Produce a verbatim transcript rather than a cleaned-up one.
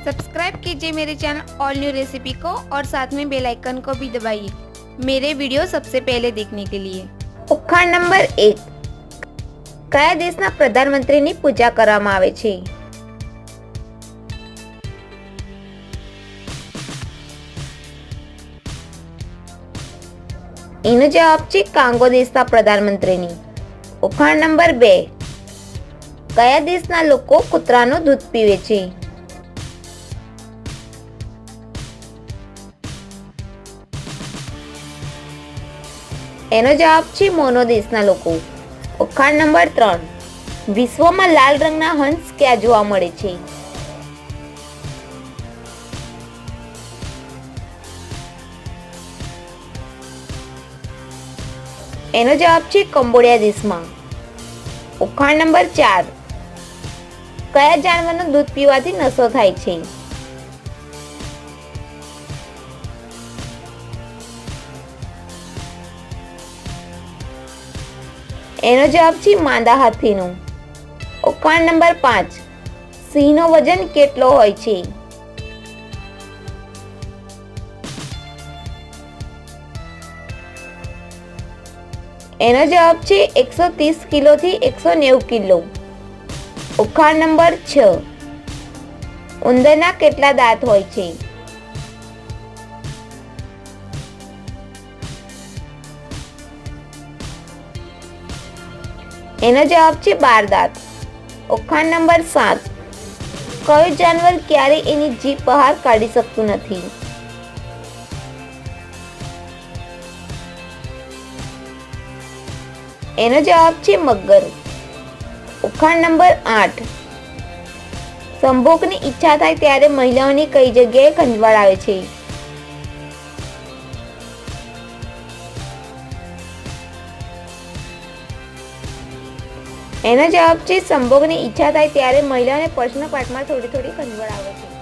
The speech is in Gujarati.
सब्सक्राइब कीजिए मेरे चैनल ऑल न्यू रेसिपी को और साथ में बेल आइकन को भी दबाइए मेरे वीडियो सबसे पहले देखने के लिए। ઉખાણ નંબર એક, કયા દેશના પ્રધાનમંત્રીની પૂજા કરવામાં આવે છે? એનો જવાબ છે કાંગો દેશના પ્રધાનમંત્રીની। ઉખાણ નંબર બે, કયા દેશના લોકો કૂતરાનું દૂધ પીવે છે? એનો જવાબ છે મોનો દેશના લોકો। ઉખાણ નંબર ત્રણ, વિશ્વમાં લાલ રંગના હંસ ક્યાં જોવા મળે છે? એનો જવાબ છે કંબોડિયા દેશમાં। ઉખાણ નંબર ચાર, કયા જાનવરનું દૂધ પીવાથી નશો થાય છે? એનો જવાબ છે માંદા હાથીનો। ઉખાણ નંબર પાંચ, સિંહનો વજન કેટલો હોય છે? એનો જવાબ છે એકસો ત્રીસ કિલો થી એકસો નેવું કિલો। ઉખાણ નંબર છ, ઉંદરના કેટલા દાંત હોય છે? એનો જવાબ છે બાર દાંત। ઉખાણ નંબર સાત, કયું જાનવર ક્યારેય એની જીભ બહાર કાઢી શકતું નથી? એનો જવાબ છે મગર। ઉખાણ નંબર આઠ, સંભોગની ઈચ્છા થાય ત્યારે મહિલાઓની કઈ જગ્યાએ ખંજવાળ આવે છે? એનો જવાબ છે સંભોગની ઈચ્છા થાય ત્યારે મહિલાઓને પર્સનલ પાર્ટમાં થોડી થોડી ખંજવાળ આવે છે।